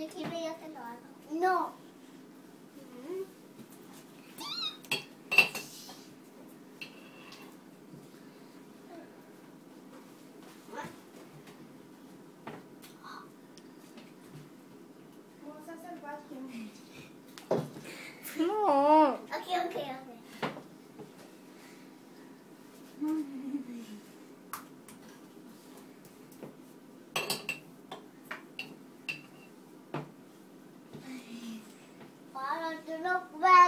Si quiero yo te lo hago. No. Vamos a hacer vacuum. No. Ok. Para tú no puedes.